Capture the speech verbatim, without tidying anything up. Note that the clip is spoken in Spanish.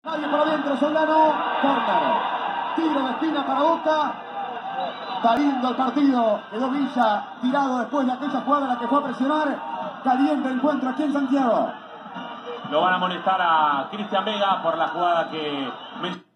Nadie por adentro, Soldano, córner. Tiro de esquina para Boca. Está lindo el partido. Quedó Villa tirado después de aquella jugada en la que fue a presionar. Caliente el encuentro aquí en Santiago. Lo van a molestar a Cristian Vega por la jugada que...